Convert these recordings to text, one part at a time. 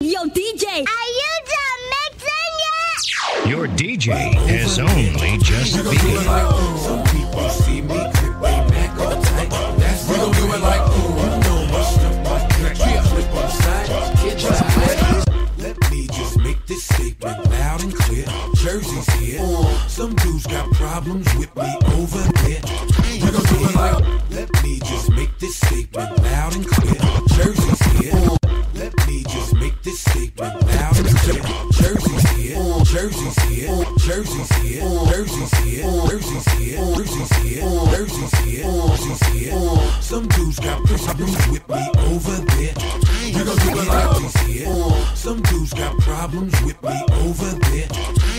Yo, DJ, are you done mixing yet? Your DJ has only just begun. Some people see me grip way back all tight. That's we gon' do it like, ooh, you know my stuff, my track. Flip on the side, kids try. Let me just make this statement loud and clear. Jersey's here. Some dudes got problems with me over there. We gon' do it like, let me just make this statement loud and clear. Jersey's here. Let me just make this statement loud and clear. Jersey's here. Jersey's here. Jersey's here. Jersey's here. Jersey's here. Jersey's here. Jersey's here. Jersey's here. Some dudes got problems with me over there. We gon' do it like Jersey's here. Some dudes got problems with me over there.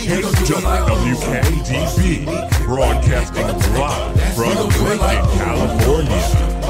WKDB, broadcasting live from Lincoln, California.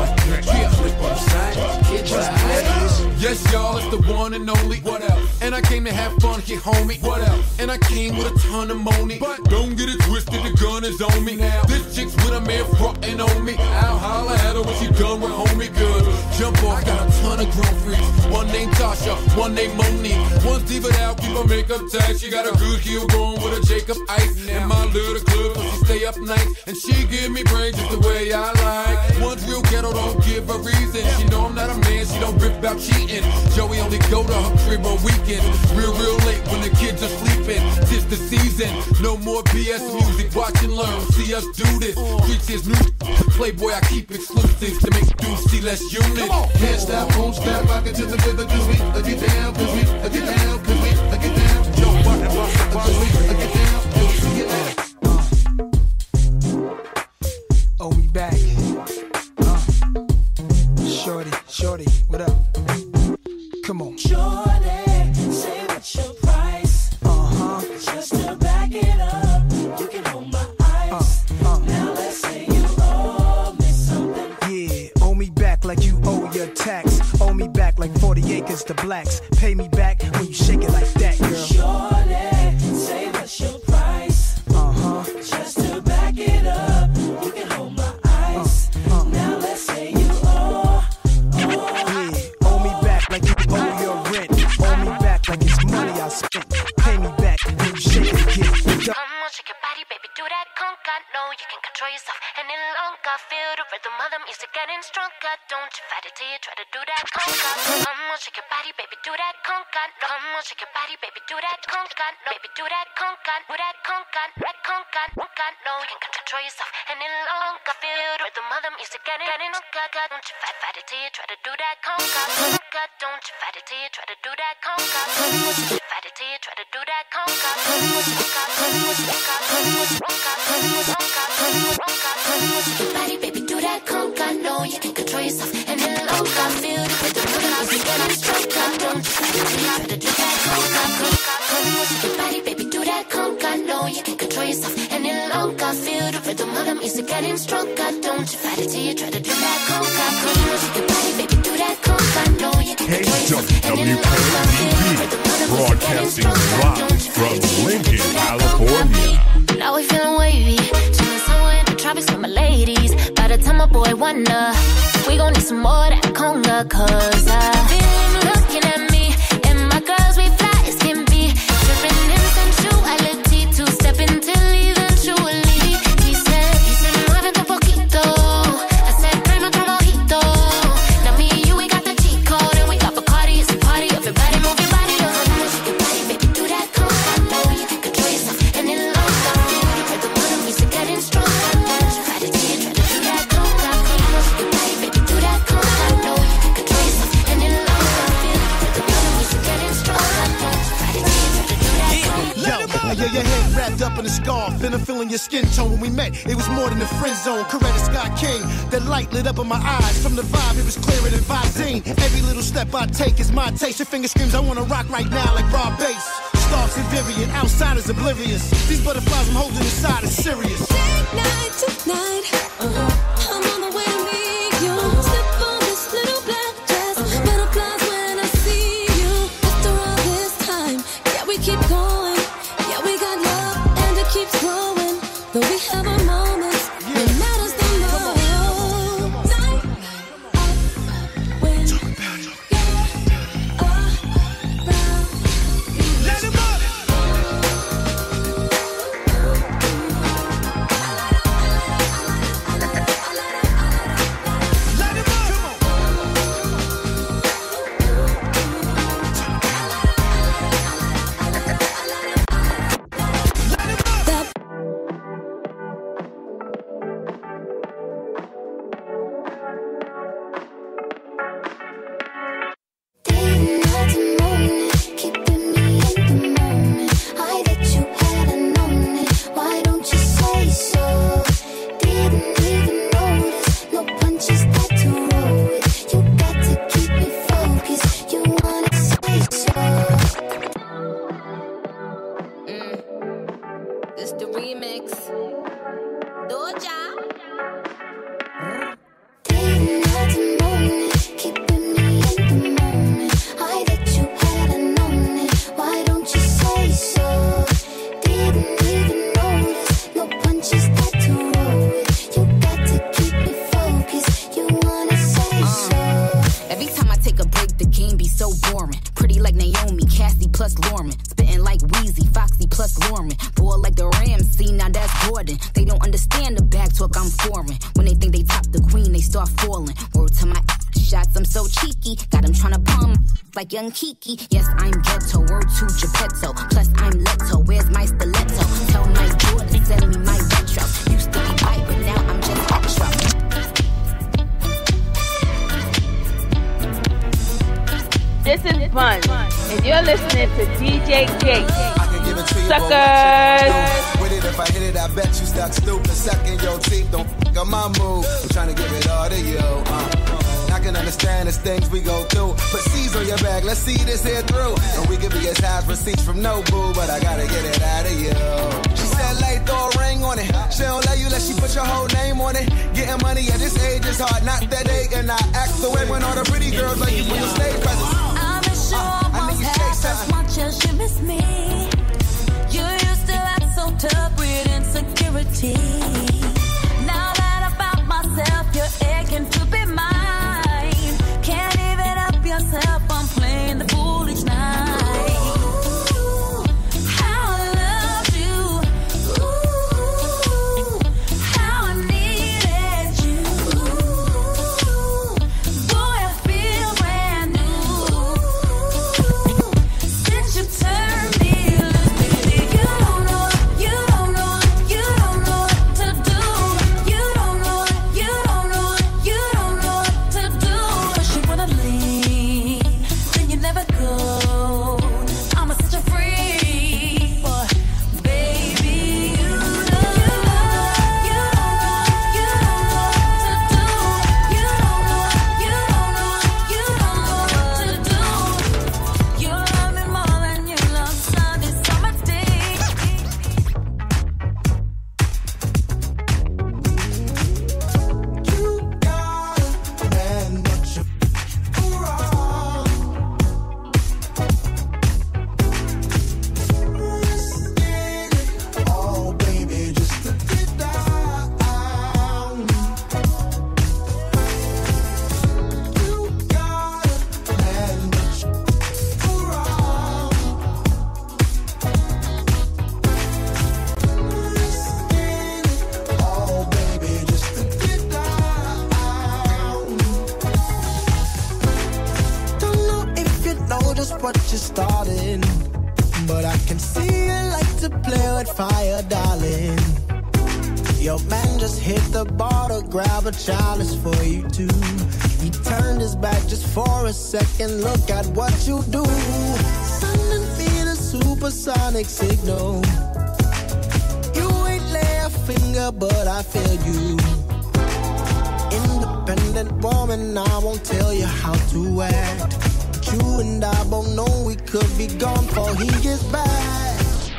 Yes, y'all, it's the one and only. What else? And I came to have fun here, homie. What else? And I came with a ton of money. But don't get it twisted, the gun is on me. Now, this chick's with a man frontin' on me. I'll holler at her when she done with homie good. Jump off, got a ton of grown freaks. One named Tasha, one named Monique. One's diva out, keep her makeup tight. She got a good heel going with a Jacob Ice. In my little club, so she stay up nights. And she give me brains just the way I like. One's real ghetto, don't give a reason. She know I'm not a man, she don't rip about cheating. Joey only go to her crib on weekends. Real late when the kids are sleeping. Tis the season, no more BS music. Watch and learn, see us do this. Reach his new Playboy, I keep exclusives to make dudes see less unit. Can't stop, won't stop, rock it to the rhythm, cause we get down, cause we get down, cause we get down. Yo, rock it, cause we get down, cause we get down. Oh, we back. Shorty, what up? Come on. Shorty, say what's your price? Just to back it up, you can hold my eyes. Now let's say you owe me something. Yeah, owe me back like you owe your tax. Owe me back like 40 acres to blacks. Pay me back when you shake it like that, girl. Shorty, say what's your price? Just to back it up, you can hold my eyes. Now let's say you owe. Yeah, owe me back like you owe your rent. Owe me back like it's money I spent. Pay me back when you shake it again. Come on, shake your body, baby, do that conga. No, you can control yourself any longer. Feel the rhythm of the music getting stronger. Don't you fight it till you try to do that conga. Come on, shake your body, baby, do that conga. Come on, shake your body, baby, do that conga. No, baby, do that conga, do that conga, that conga. No, you can control yourself any longer. Feel the rhythm of the music getting stronger. Don't you fight it till you try to do that conga. Don't you fight it till you try to do that conga. Fight it till you try to do that conga. Body, baby, do that conga. No, you can control yourself any longer. Feel the rhythm of the music getting stronger. Don't you fight it till you try to do that conga. Body, baby, do that conga. No, you can control yourself any longer. Feel the rhythm of the music getting stronger. Don't you fight it till you try to do that conga. Body, baby, do that conga. No, you can control yourself any longer. Broadcasting live from Lincoln, California. Now we feeling wavy, chillin' somewhere in the tropics with my ladies. By the time my boy wonder, we gon' need some more of that conga. Cause I feel him looking at me, and my girls we fly as can be. Drippin' in sensuality, two-stepping till eventually. He said, muévete un poquito. I said, tráeme otro mojito. Now me and you, we got the cheat code, and we got Bacardi, it's a party. Everybody move your body, shake your body, baby, do that conga. No, you can control yourself any longer. Feel the rhythm of the music getting stronger. Don't you fight it till you try to do that conga. Shake your body, baby, do that conga. No, you can control yourself any longer. Feel the rhythm of the music getting stronger. Don't you fight it till you try to do that conga. Yo, your head wrapped up in a scarf, and I'm feeling your skin tone. When we met, it was more than a friend zone. Coretta Scott King, that light lit up in my eyes. From the vibe, it was clearer than Visine. Every little step I take is my taste. Your finger screams, I wanna rock right now like Rob Bass. Starks and Vivian, outsiders oblivious. These butterflies I'm holding inside is serious. Night tonight, I'm on the way to meet you. Slip on this little black dress. Butterflies when I see you. After all this time, yeah, we keep going. Yeah, we got love and it keeps growing. Though we have our moments, it matters the most. Night, when you're around. pretty like Naomi, Cassie plus Lauren. Spitting like Wheezy, Foxy plus Lauren. Boy like the Ramsey, now that's Gordon. They don't understand the back talk, I'm foreign. When they think they top the queen, they start falling. Word to my shots, I'm so cheeky. Got them tryna palm like young Kiki. Yes, I'm ghetto, word to Geppetto. Plus I'm Leto, where's my stiletto? Tell my Jordan, send me my retro. Used to be white, but now I'm just retro. This is fun, and you're listening to DJ Jake. Suckers! With it, if I hit it, I bet you stuck stupid. Sucking your teeth, don't fuck up my move. I'm trying to give it all to you. I can understand the things we go through. Put C's on your back, let's see this here through. And we can be as high as receipts from no boo, but I gotta get it out of you. She said, like, throw a ring on it. She don't let you let she put your whole name on it. Getting money at this age is hard, not that age, and I act the way when all the pretty girls like you for your stage presence. I'm sure almost half as much as you miss me. You used to act so tough with insecurity. Now that I found myself, you're aching to be mine. Can't even help yourself, I'm playing the fool each night. Ooh, how I loved you. Ooh, how I needed you. Ooh, boy, I feel brand new. Since you turned me loose, baby, you don't know what to do. You don't know what to do. First you wanna leave, then you never go. I'm such a freak, boy, baby, you don't know what to do. You don't know what to do. You love me more than you love Sunday, summer day. You got a man, but you're wrong. Risking it all, baby, just to get down. You got a man, but you're wrong. Risking it all, baby, just to get down. Don't know if you know just what you're starting, but I can see you like to play with fire, darling. Your man just hit the bar to grab a chalice for you too. He turned his back just for a second. Look at what you do. Sending me the supersonic signal. You ain't lay a finger, but I feel you. Independent woman, I won't tell you how to act. But you and I both know we could be gone before he gets back.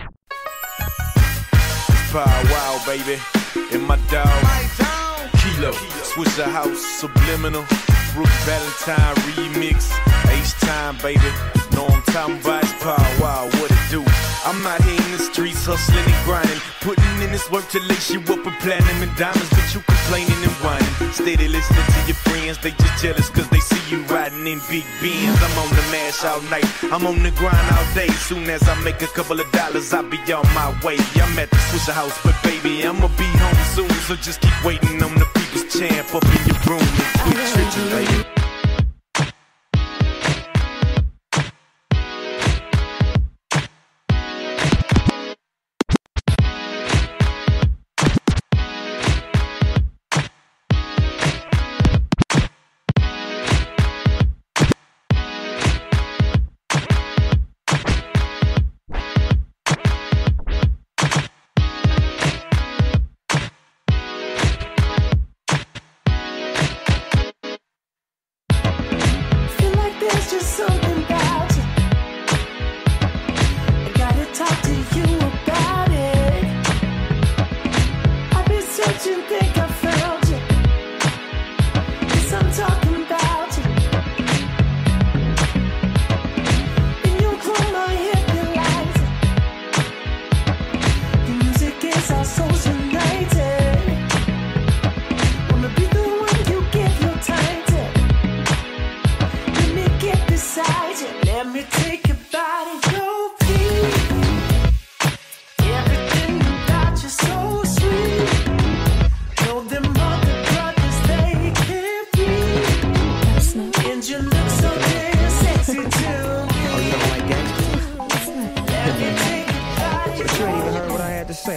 Power wow, baby. In my dog. Kilo. Switch the house. Subliminal. Brooke Valentine remix. H-Time, baby. Know I'm talking about it's Power wow. What it do? I'm out here in the streets hustling and grinding. Putting in this work to lace you up with platinum and diamonds. But you complaining and whining. Steady listening to your friends. They just jealous cause they see you riding in big Benz. I'm on the mash all night. I'm on the grind all day. Soon as I make a couple of dollars, I'll be on my way. I'm at the Swisher House, but baby, I'ma be home soon. So just keep waiting on the people's champ up in your room and quit tripping, baby.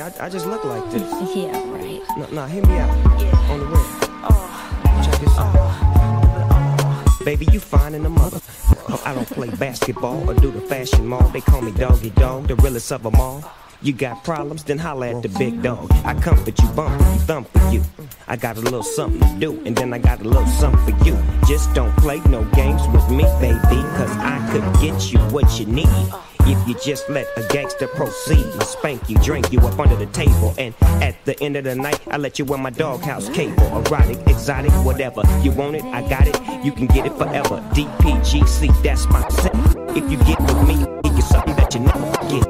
I just look like this. Yeah, right. Nah, hear me out. On the way. Check this out. Baby, you fine in the mother. I don't play basketball or do the fashion mall. They call me Doggy Dog, the realest of them all. You got problems, then holla at the big dog. I comfort you, bump you, thump for you. I got a little something to do, and then I got a little something for you. Just don't play no games with me, baby, cause I could get you what you need. If you just let a gangster proceed, I spank you, drink you up under the table, and at the end of the night, I let you wear my doghouse cable. Erotic, exotic, whatever. You want it, I got it, you can get it forever. DPGC, that's my set. If you get with me, you get something that you never forget.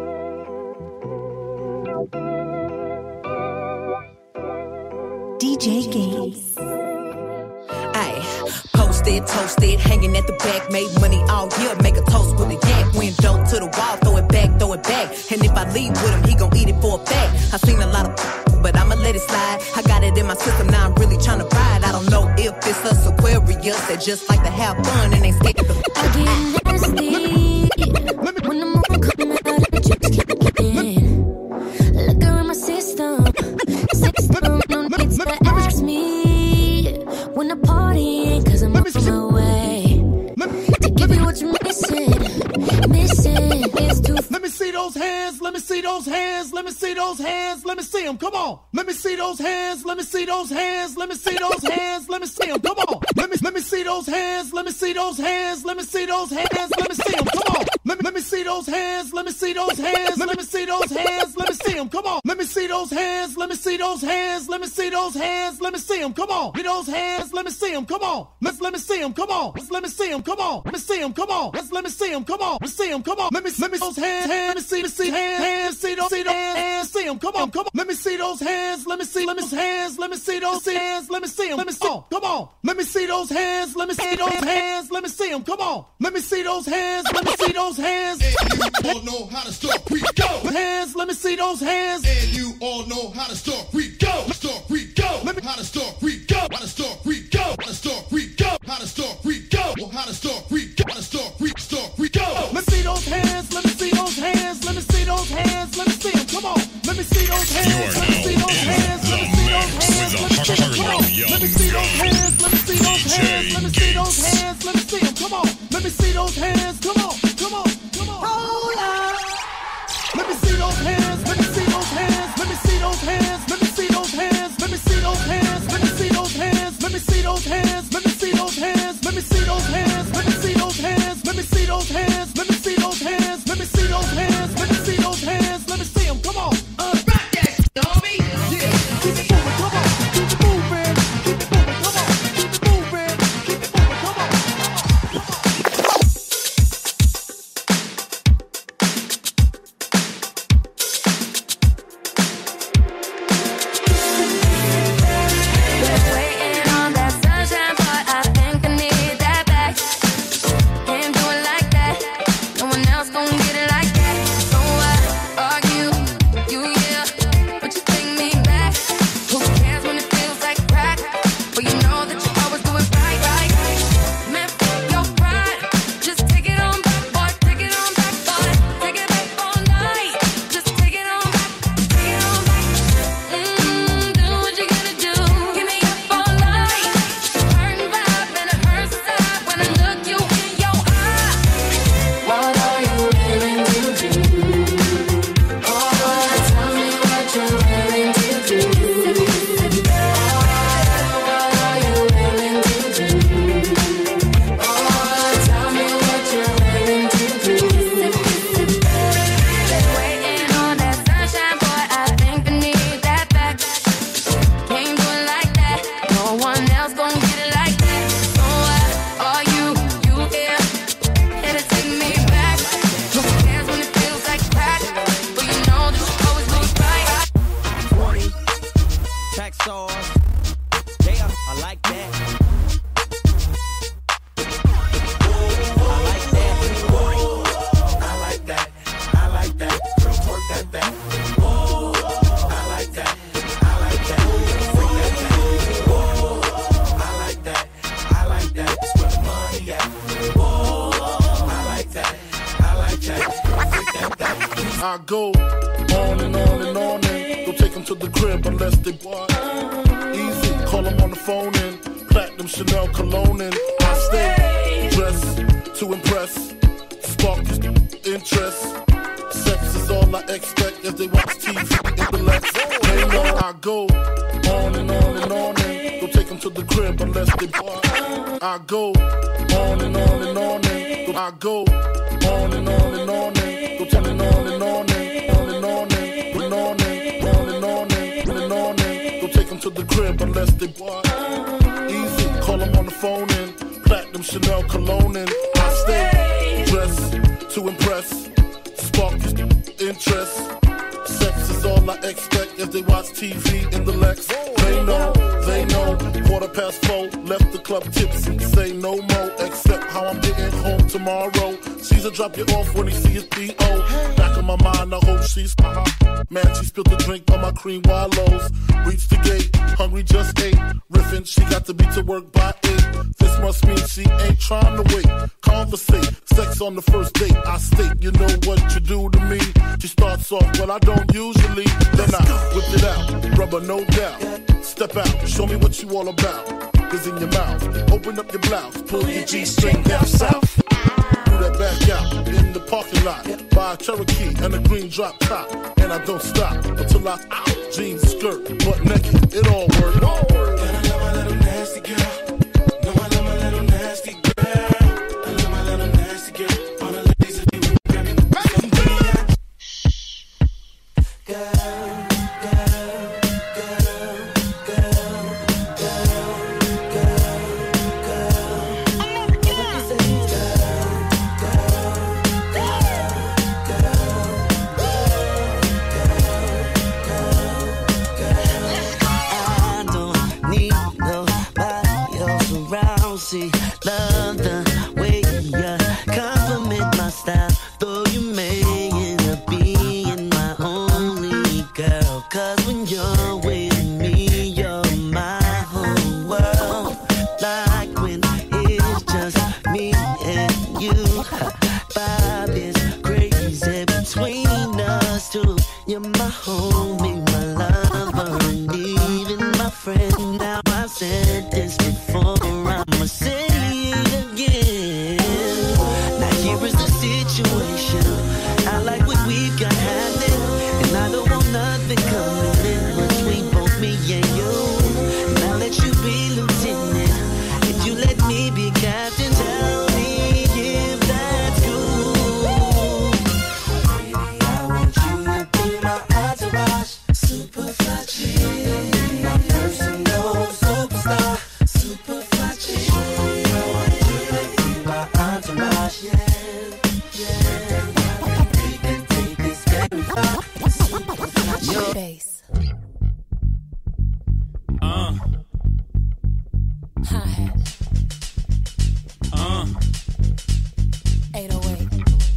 DJ Games. Ayy, posted, toasted, hanging at the back, made money all year, make a toast with a yak, window to the wall, throw it back, and if I leave with him, he gon' eat it for a fact. I seen a lot of but I'ma let it slide. I got it in my system, now I'm really tryna ride. I don't know if it's us Aquarius that just like to have fun and ain't scared of the I get nasty when the moon coming out and the chips kicking in. Look around my system, no need to ask me when the party ain't, cause I'm on my way to give you what you're missing. It's too. Let me see those hands, let me see those hands, let me see those hands, let me see them, come on. Let me see those hands, let me see those hands, let me see those hands, let me see them, come on. Let me see those hands, let me see those hands, let me see those hands, let me see them, come on. Let me see those hands, let me see those hands, let me see those hands, let me see them, come on. Let me see those hands, let me see those hands, let me see those hands, let me see them, come on. Get those hands, let me see them, come on. Let me see them, come on. Let me see them, come on. Let me see them, come on. Let me see them, come on. Let me see them, come on. Let me those hands, let me see hands, see those hands, see them, come on. Let me see those hands, let me see hands, let me see those hands, let me see them, let me see, come on. Let me see those hands, let me see those hands, let me see them, come on. Let me see those hands, let me see those hands. And you all know how to start, we go. Hands, let me see those hands. And you all know how to start, we go. Start, we go. Let me how to start, we go. How to start, we go. How to start, we go. How to start, we go. How to start, we go. How to start, we go. Let me see those hands, let me see those hands, let me see those hands, let me see them, come on. Let me see those hands, let me see those hands, let me see those hands, let me see them, come on. Let me see those hands, let me see those hands, let me see those hands, let me see them, come on. Let me see those hands, come on, come on, come on. Hold up. Let me see those hands, let me see those hands, let me see those hands, let me see those hands, let me see those hands, let me see those hands, let me see those hands, let me see those hands, let me see those hands, let me see those hands, let me see those hands, let me see those hands, let me see those hands, let me see those hands, let me see them, come on. Back that, homie. Yeah, keep it moving, come on. Keep it moving, keep it moving, come on. Keep it moving, keep it moving, come on. I go on and on and on and the them to the crib unless they what? Easy, call them on the phone and platinum Chanel cologne and I stay dressed to impress, spark his interest. Sex is all I expect as they watch TV in the Lex. They know I go on and on and on and don't take them to the crib unless they what? I go on and on and on and I go on and on and on and go telling on and on and on and on and on and on and on and on and don't take them to the crib unless they what? Easy, call them on the phone and platinum Chanel cologne and I stay dressed to impress, spark his interest. Sex is all I expect as they watch TV in the Lex. They know, 4:15, left the club tipsy, say no more, except how I'm getting home tomorrow. Caesar drop you off when he see his P.O. Back in my mind, I hope she's man, she spilled the drink on my cream wallows. Reached the gate, hungry just ate. Riffin', she got to be to work by 8. This must mean she ain't trying to wait. Conversate, sex on the first date. I state, you know what you do to me. She starts off, well I don't usually. Then I whip it out, rubber no doubt. Step out, show me what you all about. Cause in your mouth, open up your blouse, pull your G-string down south. Do that back out in the parking lot. Buy a Cherokee and a green drop top. And I don't stop until I jeans, skirt, butt naked. It all works. Gotta love my little nasty girl. No, I love my little nasty girl. I love my little nasty girl. All the ladies that be grabbing the back. See, love the way you compliment my style, though you may end up being my only girl. Cause when you're with me, you're my whole world. Like when it's just me and you. Vibe is crazy between us two. You're my homie, my lover, and even my friend. Now I've said this before, I'ma say it again. Now here is the situation. I like what we've got happening, and I don't want nothing coming in between both me and you. Now let you be lieutenant, if you let me be captain, tell me if that's cool. Baby, I want you to be my entourage, super fly chick, my personal superstar, super fly chick. I want you to be my entourage, yeah. We can take this very far, super fly chick. Your bass. Hi-hat. 808.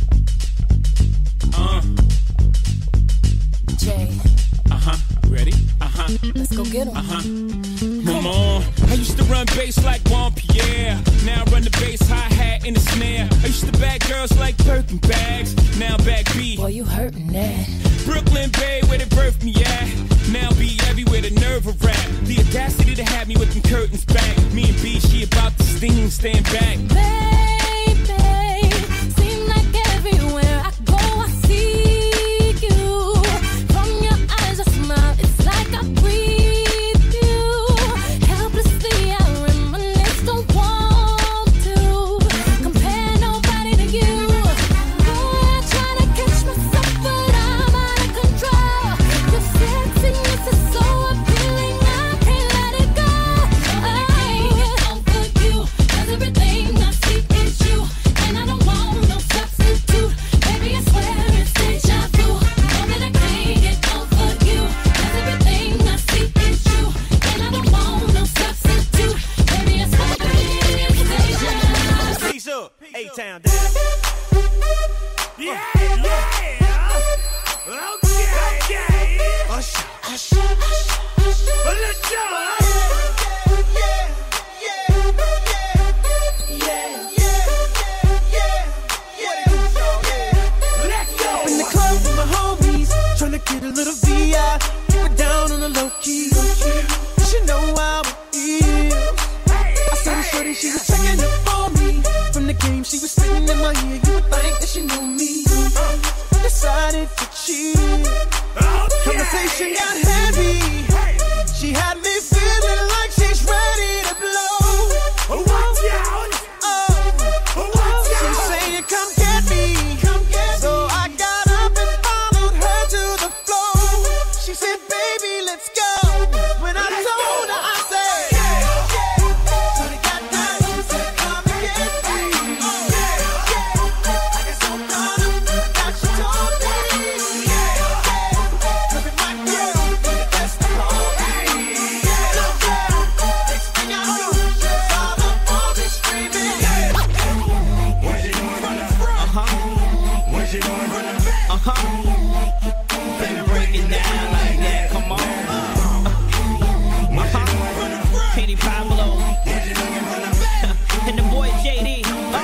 Jay. Ready? Let's go get 'em. Mama, I used to run bass like Juan Pierre. Now I run the bass, hi-hat, and the snare. I used to bag girls like Birkin bags. Now back B. Boy, you hurtin' that. Brooklyn Bay, where they birthed me at. Now be everywhere, the nerve of rap. The audacity to have me with them curtains back. Me and B, she about to sting, stand back. Baby, seem like everywhere I go, I see you. From your eyes, I smile, it's like I breathe you. Helplessly, I reminisce, don't want to compare nobody to you. Boy, I try to catch myself, but I'm out of control. Your sexiness is so appealing, I can't let it go. I can't get over you, 'cause everything I see is Conversation got heavy. She had me feeling like she's ready to blow. Watch out! She's saying, come get me. So I got up and followed her to the floor. She said, baby, let's go. When I told her, I said, when it got down, she said, come and get me. I got so caught up that she told me. Baby, break it down like that, come on. Kenny Pablo and the boy JD.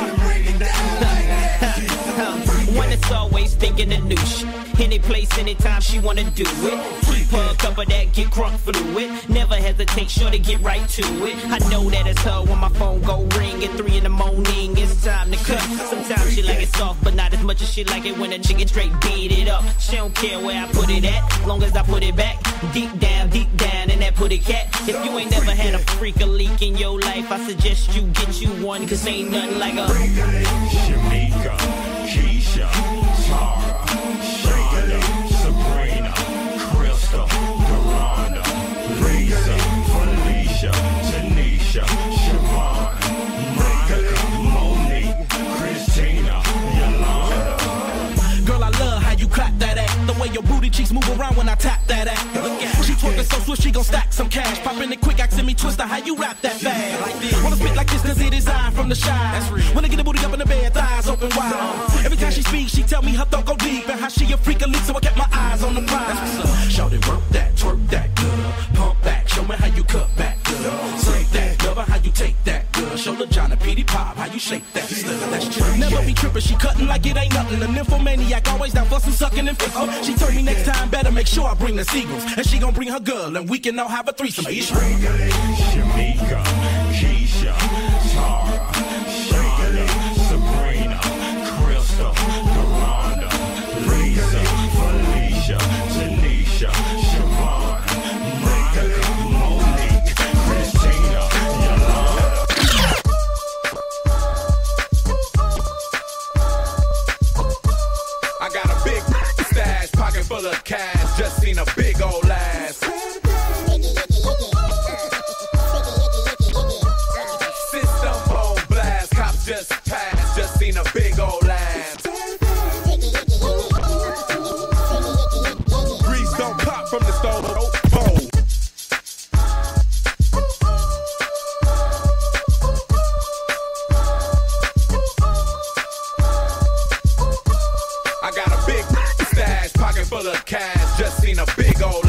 One that's always thinking of new shit. Any place, anytime she wanna do it. Keep her a cup of that, get crunk fluid. Never hesitate, sure to get right to it. I know that it's her when my phone go ring at 3 in the morning. It's time to cut. Sometimes she like it soft, but not as much as she like it when a chicken straight beat it up. She don't care where I put it at, long as I put it back. Deep down, in that putty cat. If you ain't never had a freak or leak in your life, I suggest you get you one, cause ain't nothing like a Shamika, Keisha, Tara, Shonda, Sabrina, Crystal, Duranda, Lisa, Felicia, Tanisha, Siobhan, Monica, Monique, Christina, Yolanda. Girl, I love how you clap that ass. The way your booty cheeks move around when I tap that ass. She twerking so swift, she gon' stack some cash. Popping it quick, asking me twister, how you rap that fast? Like this. Wanna spit like this cause it is I from the shy. When I get the booty up in the bed, thighs open wide. Every time she speaks, she tell me her thought go deep. And how she a freak elite, so I kept my eyes on the prize. Shout it, work that, twerk that, girl. Pump back, show me how you cut back, girl. Say that, lover, how you take that, girl. Show the Johnny P.D. Pop, how you shake that, that's true. Never be trippin', she cutting like it ain't nothing. An nymphomaniac, always down for some sucking and fist. She told me next time, better make sure I bring the seagulls. And she gon' bring her girl, and we can all have a threesome. Shamika, Keisha, Tara, Shonda, Sabrina, Crystal, Duranda, Lisa, Felicia, Tanisha, Siobhan, Monica, Monique, Christina, Yolanda. I got a big stash, pocket full of cash, just seen a big old ass. System on blast, cops just passed, just seen a big old ass. Grease don't pop from the stove, bowl. I got a big stash, pocket full of cash, just seen a big old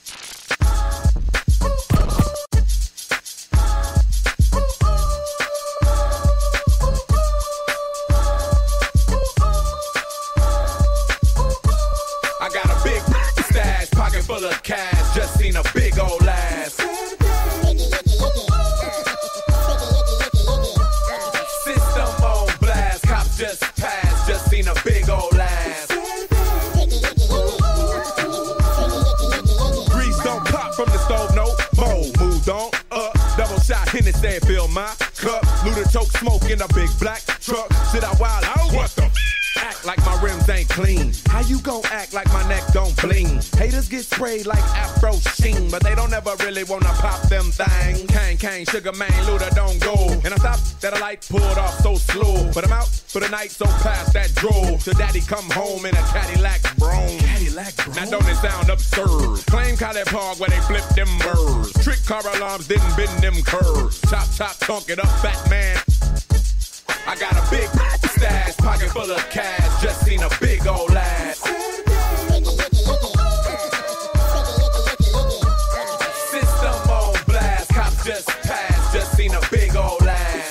I got a big stash, pocket full of cash, just seen a big old ass. System on blast, cops just passed, just seen a big old ass. Grease don't pop from the stove, no bowl. Moved on up, double shot, Hennessy, fill my cup. Luda choke smoke in a big black truck. Sit out wild out. What the? Act like my rims ain't clean. How you gon' act like my neck don't bling? Haters get sprayed like Afro Sheen, but they don't ever really wanna pop them things. Kang, Sugar Man, Luda don't go. And I stopped that a light pulled off so slow. But I'm out for the night, so past that drove. Till daddy come home in a Cadillac Brougham. Now don't it sound absurd? Claim College Park where they flip them birds. Trick car alarms didn't bend them curves. Chop, tonk it up, fat man. I got a big stash, pocket full of cash, just seen a big old ass. System on blast, cops just passed, just seen a big old ass.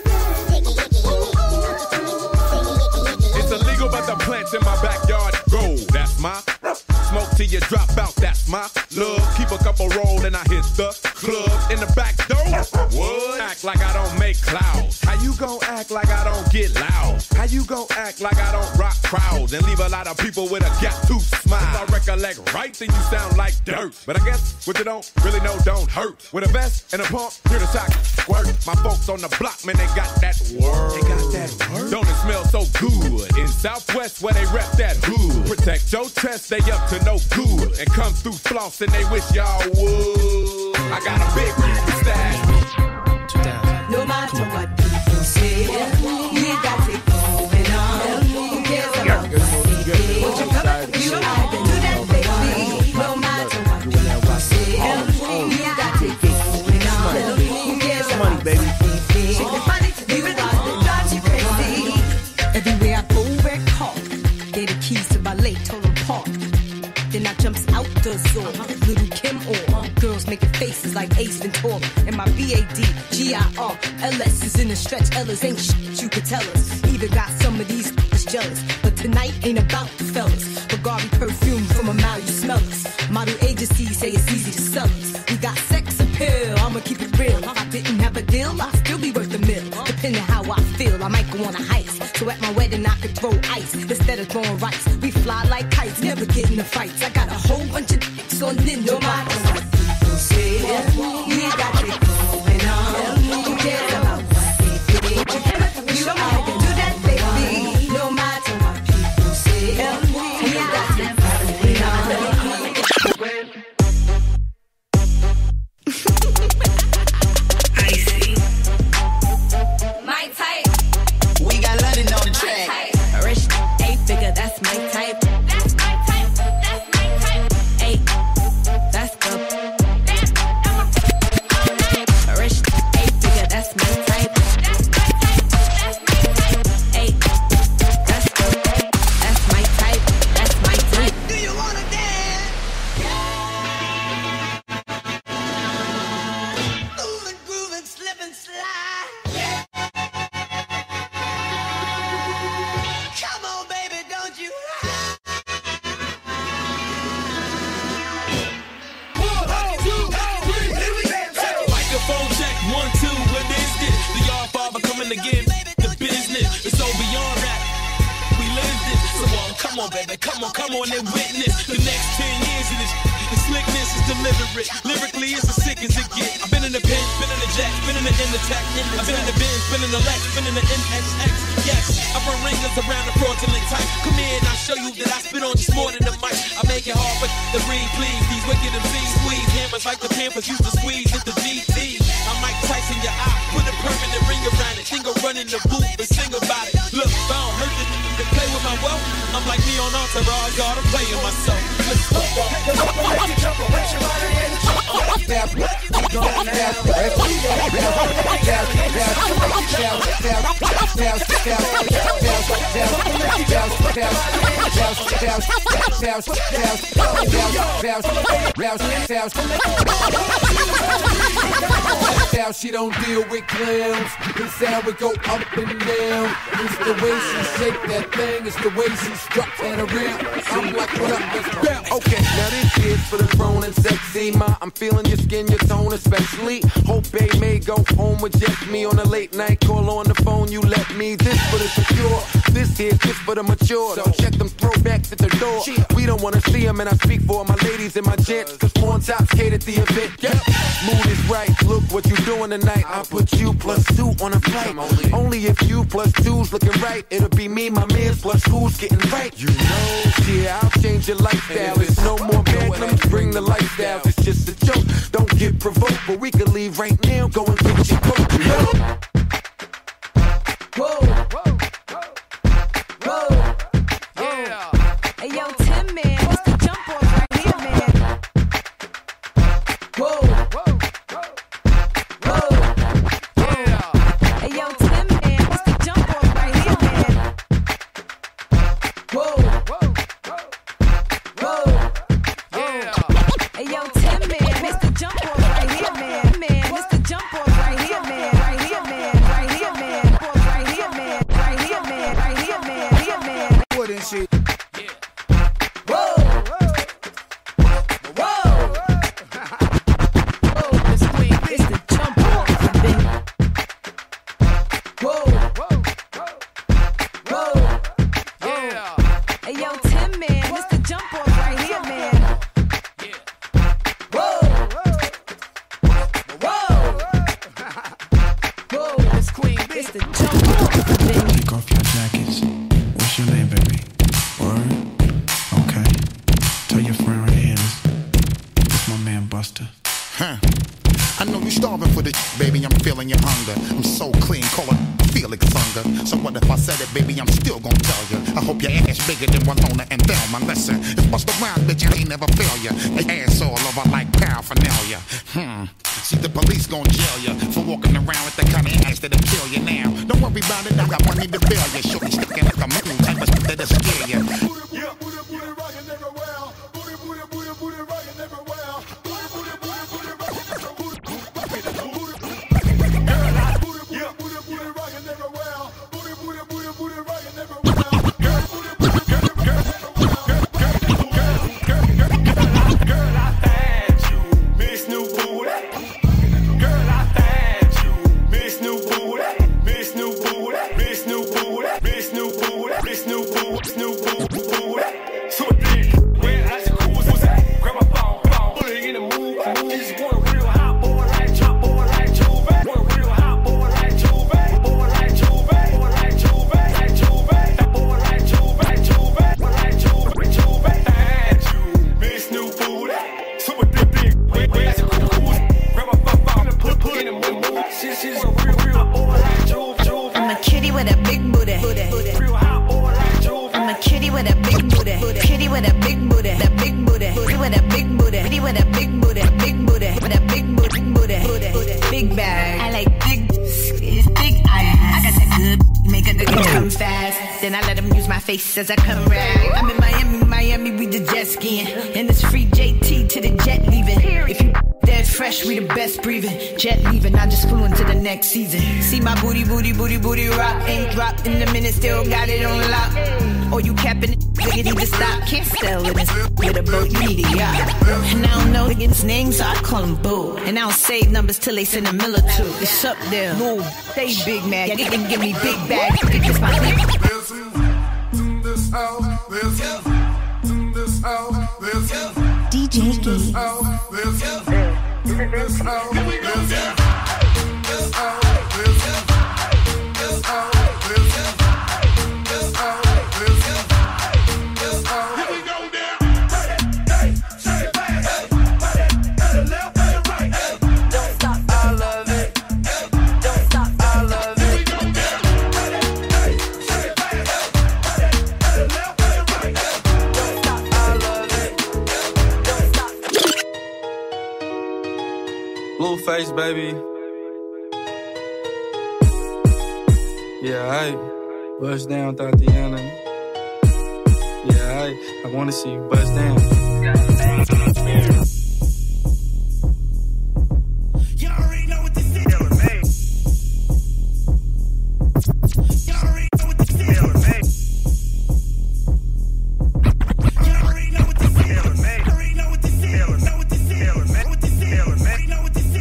It's illegal, but the plants in my backyard grow. That's my smoke till you drop out. That's my love. Keep a couple roll and I hit the club in the back door. What? Act like I don't make clouds. How you gon' act like I don't get loud. How you gon' act like I don't rock crowds and leave a lot of people with a gap tooth smile? If I recollect right, then you sound like dirt. But I guess what you don't really know don't hurt. With a vest and a pump, hear the sock squirt. My folks on the block, man, they got that word. They got that word. Don't it smell so good? In Southwest where they rep that hood. Protect your chest, they up to no good. And come through floss and they wish y'all would. I got a big stash. No matter what people say, you got it going on. Who cares about what they say? Won't you come and you I can do that, baby. No matter what people say, you got it going on. Who cares about what they say? Shake the money to be without the drives you crazy. Everywhere I go, work hard. Gave the keys to my late total park. Then I jumps out the door. Little Kim or girls making faces like Ace Ventura. And my BADGIR LS is in the stretch. Ellis ain't shit you could tell us. Even got some of these jealous. But tonight ain't about the fellas. Bulgari perfume from a mile you smell us. Model agencies say it's easy to sell us. We got sex appeal, I'ma keep it real. If I didn't have a deal, I'd still be worth a mill. Depending how I feel, I might go on a heist. So at my wedding I could throw ice instead of throwing rice. We fly like kites, never get in the fights. I got a whole bunch of dicks on Ninja. No matter what people say, we got it going on. Who cares about what they think? You I can do that, baby. No matter what people say, we got it going on. I see. My type. We got London on the track. Rich, 8-figure, that's my type. That's my type. That's my type. 8, that's the. Rich, 8-figure, that's my type. That's my type. That's my type. 8, that's the. That's my type. That's my type. Do you wanna dance? Move and groove and slip and slide. Come on, baby, don't you hide. 1, 2, 3, here we go. Microphone check, 1, 2, what is this? The Yard Father coming to give the business. It's so beyond rap. We lived it. So come on, baby, come on and witness the next 10 years of this. The slickness is deliberate. Lyrically, it's as sick as it gets. I've been in the pen, been in the jack, been in the Intac. I've been in the Benz, been in the Lex, been in the NSX. Yes, I run ringers around the fraudulent type. Come here and I'll show you that I spit on just more than the mic. I make it hard for the ring, please. These wicked MCs squeeze hammers like the Pampers used to squeeze at the GT. I'm Mike Tyson, your eye. Put a permanent ring around it. Think I'll run in the booth and sing about it. Look, if I don't hurt the to play with my wealth, I'm like me on Entourage, God, I'm playing myself. Let's go. She don't deal with clowns. This how we go up and down. It's the way she shake that thing. It's the way she struck that around. I'm like, what up, let's bounce. Okay, now this is for the grown and sexy. Ma, I'm feeling your skin, your tone especially. Hope babe may go home with just me on a late night call on the phone. You let me. This for the secure. This here's just for the mature. So check them throwbacks at the door. We don't wanna see them, and I speak for my ladies and my gents. Cause on top catered the event. Yeah. Mood is right. Look what you doing tonight. I put you +2 on a flight. Only if you +2's looking right. It'll be me, my man, plus who's getting right. You know, yeah, I'll change your lifestyle. It's no more bedrooms, bring the lifestyle. It's just a joke. Don't get provoked, but we can leave right now. Go and get your coat. You know? Whoa, whoa, whoa, yeah. Hey yo, Tim, man, what's the jump off right here, man? Whoa, whoa, whoa, yeah. Hey yo, Tim, man, what's the jump off right here, man? Whoa, whoa, yeah. Hey yo, Tim, man, what's the jump off right here, man? Man, what's the jump off right here, man? Right here, man. man. It's the jump off right here, man. Whoa. It's Queen B. It's the jump off. Take off your jackets. What's your name, baby? Word? Okay. Tell your friend right here. It's my man Buster. Huh. I know you're starving for this, baby. I'm feeling your hunger. I'm so clean, call it Felix Hunger. So what if I said it, baby? I'm still gonna tell you. I hope your ass bigger than Winona and Thelma. Listen, it's bust around, bitch. I ain't never fail ya. Your ass all over like paraphernalia. See, the police gon' jail ya for walking around with the kind of ass that'll kill you now. Don't worry about it, I got money to bail ya. Shorty sticking like a moon type of shit that'll scare ya. As I come round, I'm in Miami, we the jet skiing, and it's free JT to the jet leaving. If you dead fresh, we the best breathing. Jet leaving, I just flew into the next season. See my booty rock, ain't dropped in a minute, still got it on lock. Or you capping it, nigga need to stop. Can't sell it with a boat, you need a yacht. And I don't know niggas' names, so I call them boo. And I don't save numbers till they send a mill or two. It's up there, move, stay big man. Yeah, they can give me big bag, it's my thing. DJ Gaze. Face, baby. Yeah, bust down, Tatiana. Yeah, I wanna see you bust down. You already know what this is. You already know what this is. You already know what this is. You already know what this is. Know what this is. What this is. Know what this is.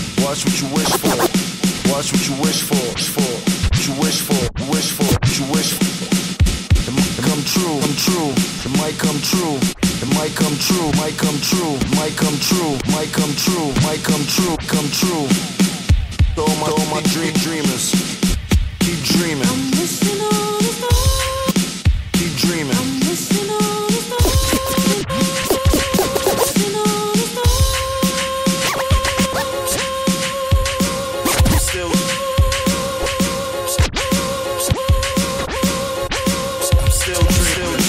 Watch what you wish for. What you wish for. true, it might come true. It might come true, might come true, might come true, might come true, might come true, come true. To all my dreamers, keep dreaming. I'm missing all the stars. Keep dreaming. I'm missing all the stars. Missing all the stars. Still. I'm still dreaming.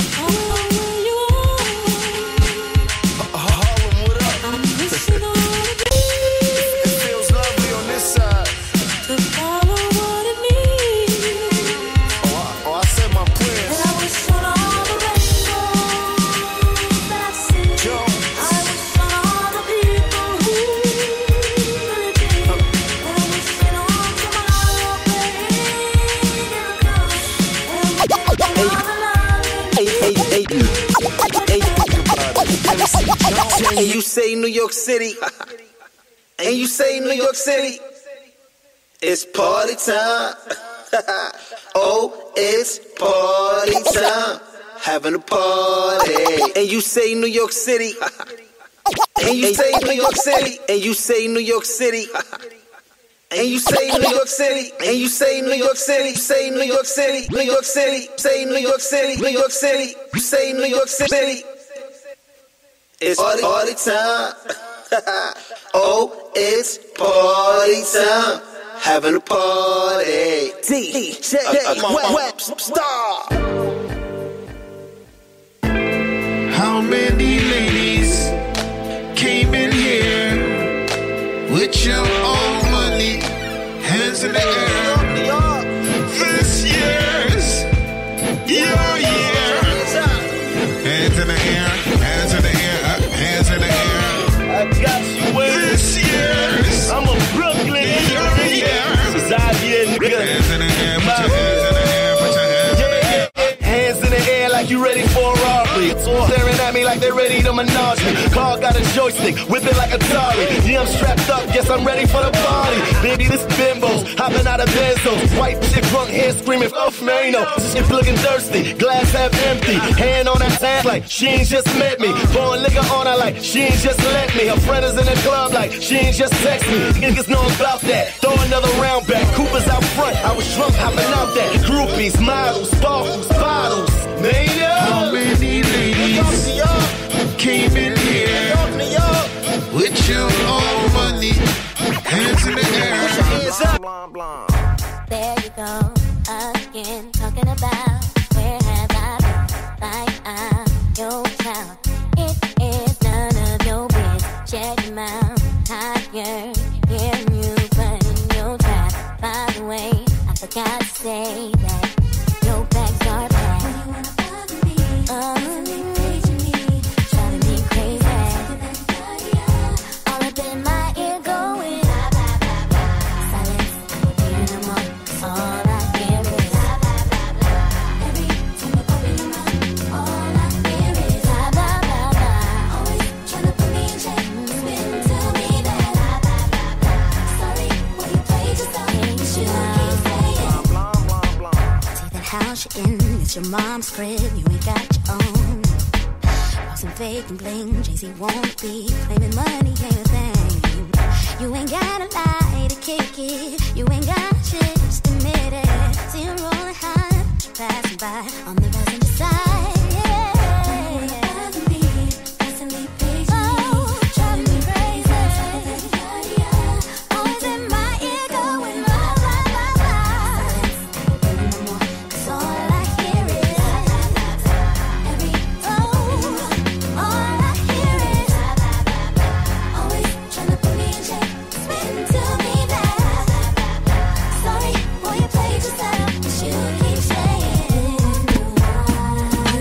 And you say New York City, and you say New York City, it's party time. Oh, it's party time, having a party. And you say New York City, and you say New York City, and you say New York City, and you say New York City, and you say New York City, say New York City, New York City, say New York City, New York City, you say New York City. It's party time. Oh, it's party time, having a party. DJ Webstar. How many ladies came in here with your own money, hands in the air? This year's your year. Hands in the air, hands in the air, hands in the air. I got you with this year's. I'm a Brooklyn nigga. Society nigga. Hands in the air, put your hands in the air, put your hands in the air. Hands in the air like you ready for a robbery. Staring at me like they're ready to menage me. Car got a joystick, whip it like Atari. Yeah, I'm strapped up, guess I'm ready for the party. Baby, this bimbos, hopping out of benzos. White chick drunk hair screaming, off Marino. Shit looking thirsty, glass half empty. Hand on that tab like she ain't just met me. Pouring liquor on her like she ain't just let me. Her friend is in the club like she ain't just text me. Niggas know about that. Throw another round back. Cooper's out front, I was drunk hopping out that. Groupies, models, sparkles, bottles. Made up. How many ladies came in here with your own money, hands in the air? There you go again, talking about where have I been? Like I'm your child. It is none of your business. Check your mouth, higher, hearing you running your trap. By the way, I forgot to say that your bags are packed. Driving me crazy. All up in my ear going. Silence, I don't hear no more. All I hear is every time you open your mouth. All I hear is blah blah blah blah. Always trying to put me in check. Spin to me that sorry, will you play yourself? You should keep saying see that house you're in. It's your mom's crib. You ain't got your own. Some fake and bling, Jay-Z won't be claiming money ain't a thing. You ain't gotta lie to kick it. You ain't got shit, just admit it. See him rolling high, passing by on the passenger side. Yeah. Oh, driving me crazy. Always in my ear going blah blah blah blah. 'Cause all I hear is all I hear is always trying to put me in check. Spin to me that sorry, boy, you played yourself. You should keep saying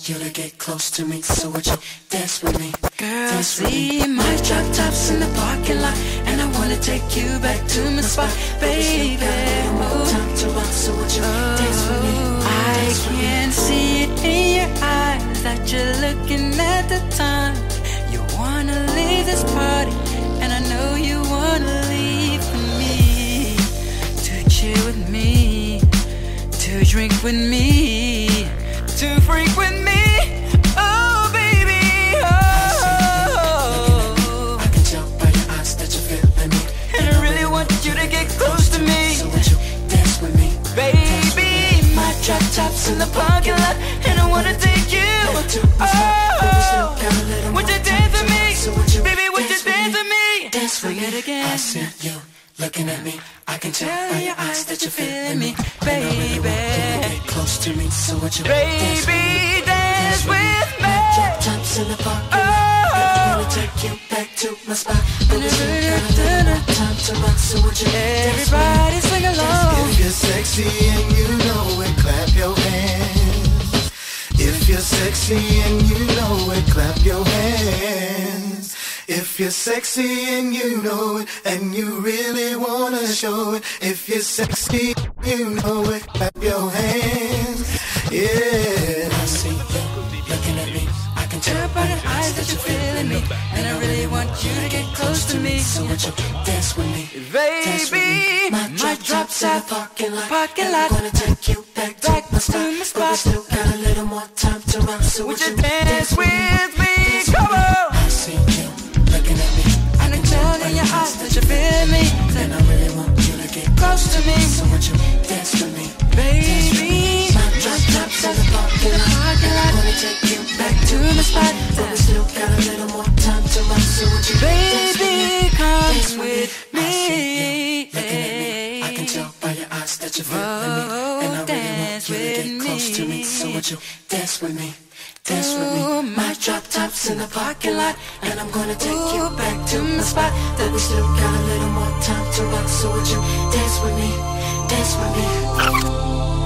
you to get close to me, so would you dance with me? Girl, Dance with see me. my drop tops in the parking lot, and I wanna take you back to my spot, baby. Time to rock, so would you dance with me? I can see it in your eyes that you're looking at the time. You wanna leave this party, and I know you wanna leave with me, to chill with me, to drink with me, to freak with me. Oh baby, oh. I can tell by your eyes that you're feeling me, and I really want you to get close to me. So would you dance with me? Baby, my drop tops in the parking lot, and I wanna take you. Oh, would you dance with me? Baby, would you dance with me? Dance with Forget me. again. I see you looking at me. I can tell by your eyes that you're feeling me, baby. Get close to me, so would you Baby, dance with me. Drop tops in the parking lot. I wanna take you back to my spot, but we still got a little more time to rock, so would you Everybody sing along. If you're sexy and you know it, clap your hands. If you're sexy and you know it, clap your hands. If you're sexy and you know it, and you really wanna show it. If you're sexy, you know it, clap your hands. Yeah. I see you looking at me. I can tell by your eyes that you're feeling me, and I really want you to get close to me. So would you dance with me? Baby, my drops at the parking lot. I'm gonna take you back to my spot, but we still got a little more time to rock. So would you dance with me? Come on. I see you looking at me. I can tell in your eyes that you feel me, and I really want you to get close to me. So would you dance with me? Baby, my drop tops at the parking lot. I'm gonna take you back to my spot, but we still got a little more time to rock. So would you baby, come with me? I can tell by your eyes that you're feeling me, and I really want you to get close to me. So would you dance with me? Dance with me. My drop tops in the parking lot, and I'm gonna take you back to my spot, but we still got a little more time to rock. So would you dance with me? Dance with me.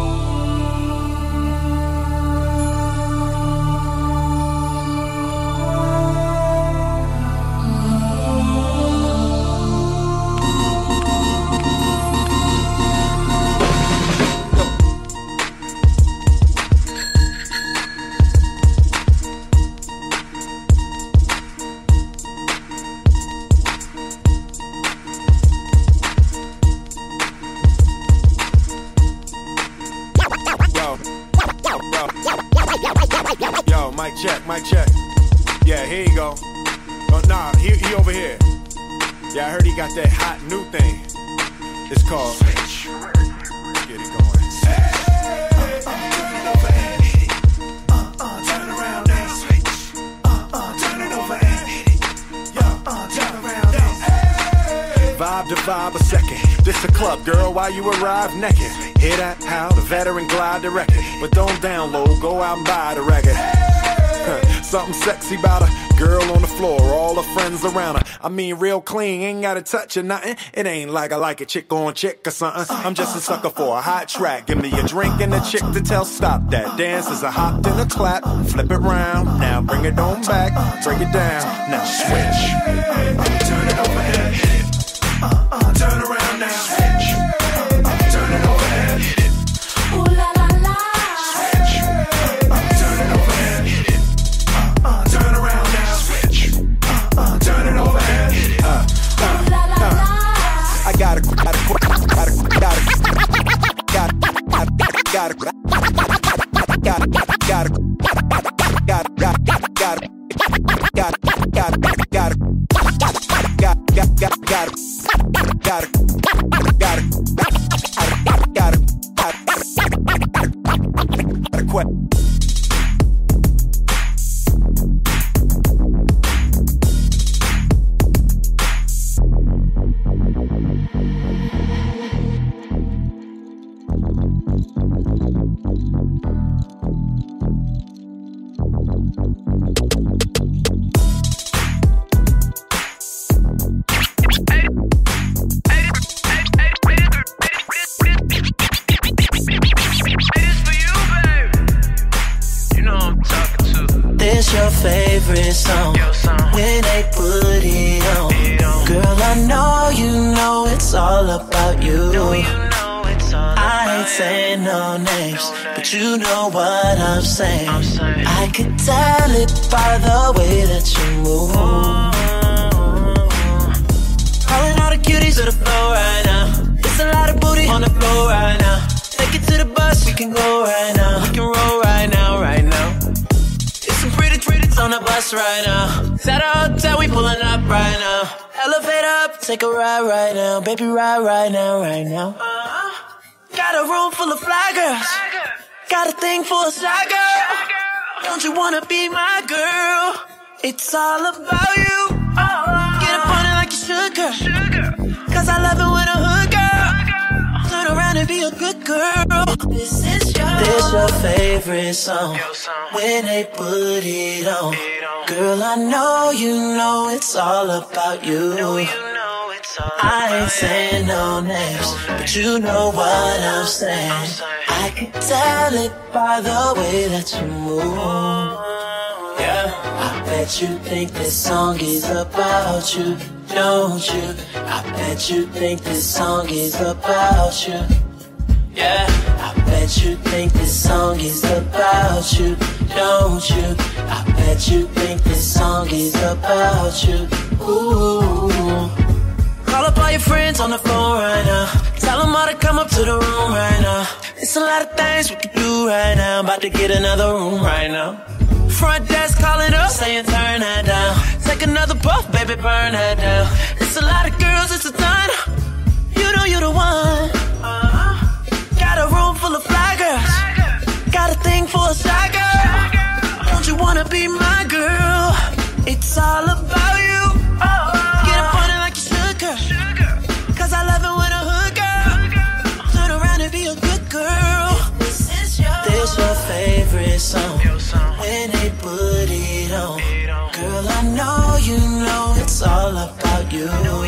Yo, mic check. Yeah, here you go. Oh, nah, he over here. Yeah, I heard he got that hot new thing. It's called Switch. Let's get it going. Turn around now. Switch. Turn it over and hit it. Turn around now. Vibe to vibe a second. This a club, girl, while you arrive naked. Hear that? How the veteran glide the record. But don't download, go out and buy the record. Something sexy about a girl on the floor, all her friends around her. I mean, real clean, ain't gotta touch or nothing. It ain't like I like a chick on chick or something. I'm just a sucker for a hot track. Give me a drink and a chick to tell stop that. Dance is a hop then a clap. Flip it round, now bring it on back. Break it down, now switch. Turn it over and hit it. Turn around now. Switch. Turn it over and hit it. Ooh la la la. Switch. Turn it over and hit it. Turn around now. Switch. Turn it over and hit it. Ooh la la la. I got it. song when they put it on. Girl, I know you know it's all about you. I ain't saying no names, but you know what I'm saying. I could tell it by the way that you move. Calling all the cuties to the floor right now. It's a lot of booty on the floor right now. Take it to the bus, we can go right now. We can roll right now, right now. There's some pretty treats on the bus right now. It's at a hotel, we pulling up right now. Elevate up, take a ride right now. Baby, ride right now, right now. Got a room full of fly girls. Got a thing for a shy girl. Don't you wanna be my girl? It's all about you. Get up on it like you should, girl. Cause I love it when a hood girl. Turn around and be a good girl. This is your favorite song when they put it on. Girl, I know you know it's all about you. I ain't saying no names, but you know what I'm saying. I can tell it by the way that you move. Yeah, I bet you think this song is about you, don't you? I bet you think this song is about you. Yeah, I bet you think this song is about you, don't you? I bet you think this song is about you. Ooh. Call up all your friends on the phone right now. Tell them all to come up to the room right now. It's a lot of things we can do right now. About to get another room right now. Front desk calling up, saying turn that down. Take another puff, baby, burn that down. It's a lot of girls, it's a ton. You know you're the one. Got a room full of fly girls. Got a thing for a shy girl. Don't you wanna be my girl? It's all about you. Get up on it like you should, girl. Cause I love it when a hood girl. Turn around and be a good girl. This your favorite song when they put it on. Girl, I know you know it's all about you.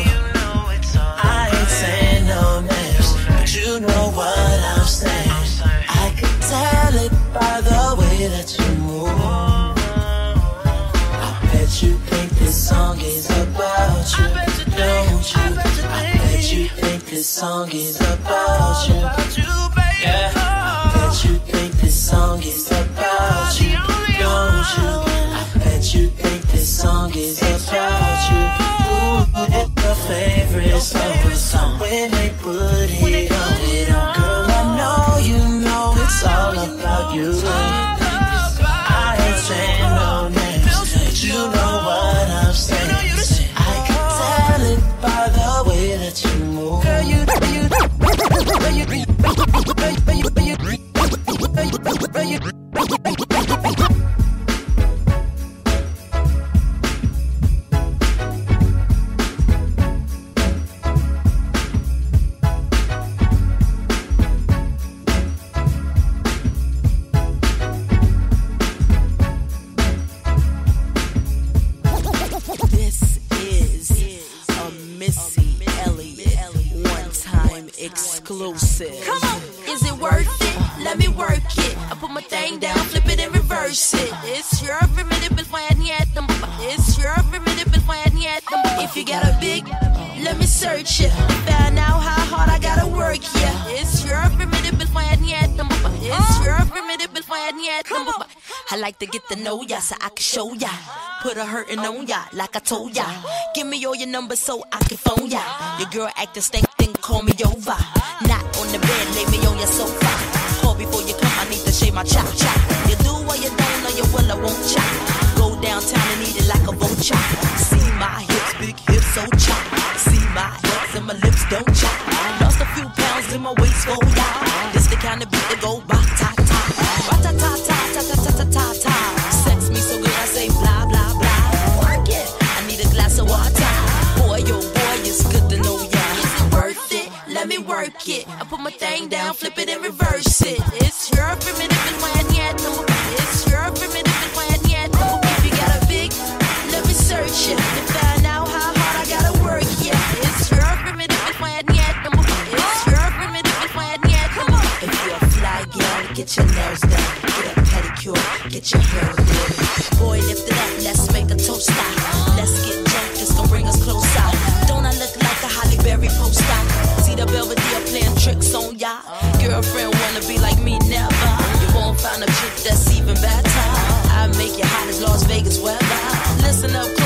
I ain't saying no names, but you know what I'm saying. I can tell it by the way that you move. I bet you think this song is about you, don't you? I bet you think this song is about you. Yeah, I bet you think this song is about you, don't you? I bet you think this song is about you. Ooh, it's your favorite song when they put it on. Girl, I know you know it's all about you. I ain't saying no names, but you know what I'm saying. I can tell it by the way that you move. Girl, exclusive. Come on, is it worth it? Let me work it. I put my thing down, flip it and reverse it. It's your formidable plan yet. It's your formidable plan yet. If you got a big, let me search it. Find out how hard I gotta work, yeah. It's your formidable plan yet. It's your formidable plan yet. I like to get to know ya so I can show ya. Put a hurtin' on ya like I told ya. Give me all your numbers so I can phone ya. Your girl acting stank, then call me over. Not on the bed, lay me on your sofa. Call before you come, I need to shave my chop. You do what you don't, or you will, I won't chop. Go downtown and eat it like a vulture. See my hips, big hips, so chop. See my hips and my lips don't chop. Lost a few pounds in my waist, oh yeah. This the kind of beat that go ba-ta-ta. Ba-ta-ta-ta-ta-ta-ta-ta-ta. Sex me so good I say blah, blah, blah. Work it, I need a glass of water. Boy, oh boy, it's good to know ya. Is it worth it? Let me work it. I put my thing down, flip it and reverse it. It's your primitive plan yet. It's your primitive plan yet. If you got a big, let me search it. To find out how hard I gotta work, yeah. It's your primitive plan yet. It's your primitive plan yet. If you're a fly girl,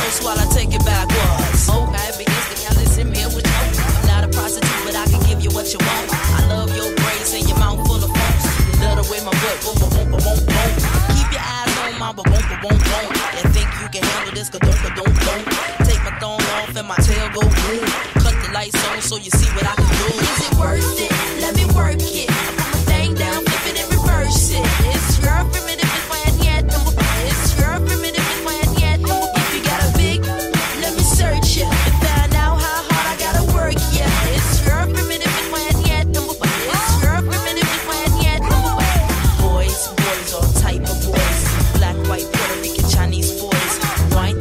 reverse while I take it backwards. Okay, begins to now listen me with you. I'm not a prostitute, but I can give you what you want. I love your braids and your mouth full of phones. You love the way my butt boom, boom, boom, boom, boom, boom. Keep your eyes on my boom, boom, boom, boom. And think you can handle this, don't. Take my thong off and my tail go boom. Cut the lights on so you see what I can do. Is it worth it? Let me work it. I put my thing down, flip it and reverse it. It's your primitive plan yet. It's your primitive plan yet. If you got a big, let me search it and find out how hard I gotta work. Yeah, it's your primitive plan yet. It's your primitive plan yet. Boys, all type of boys. Black, white, Puerto Rican, Chinese boys. White,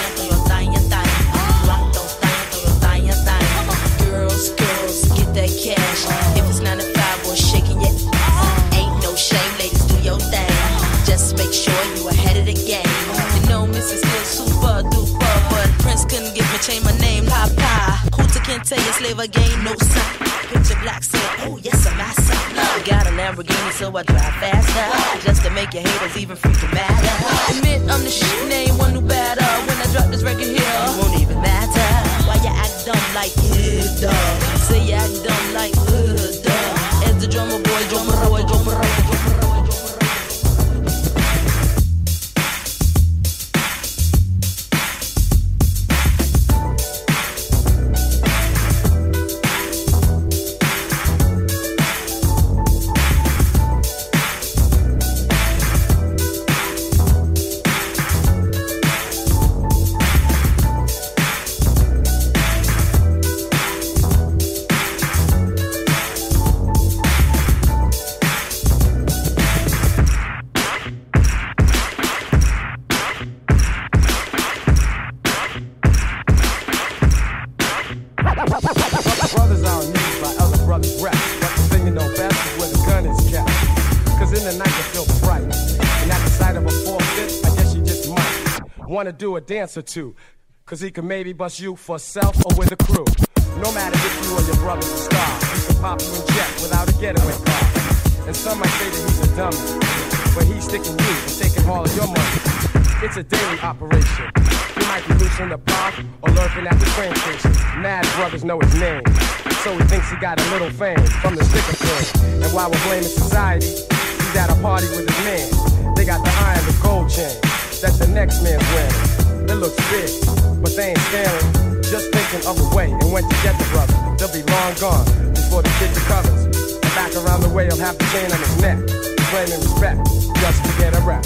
girls, get that cash. If it's 9 to 5 or shaking your ass, ain't no shame, ladies, do your thing. Just make sure you ahead of the game. You know, Mrs. Still super duper, but Prince couldn't give me change my name, Papa. Hooter can't tell you slave again, no son. Picture black saying, oh yes, I'm my son. Got a Lamborghini, so I drive faster, just to make your haters even freaking madder. Admit I'm the shit, name one new batter. When I drop this record here, it won't even matter. Why you act dumb like dog? Say you act dumb like dog. As the drummer boy, drummer boy, drummer boy. Brothers are amused by other brothers' raps, but the thing you know best is where the gun is kept. Cause in the night you feel bright, and at the sight of a 4-5, I guess you just might wanna do a dance or two, cause he can maybe bust you for self or with a crew. No matter if you or your brother's a star, he can pop you in jet without a getaway car. And some might say that he's a dummy, but he's sticking you and taking all of your money. It's a daily operation. He might be loose in the park or lurking at the train station. Mad brothers know his name, so he thinks he got a little fame from the sticker thing. And while we're blaming society, he's at a party with his man. They got the iron, the gold chain that the next man's wearing. It looks big, but they ain't staring, just thinking of a way. And when you get the brother, they'll be long gone before the kid recovers. And back around the way, he'll have the chain on his neck, claiming respect just to get a rap.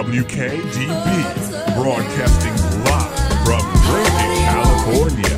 WKDB, broadcasting live from Reagan, California.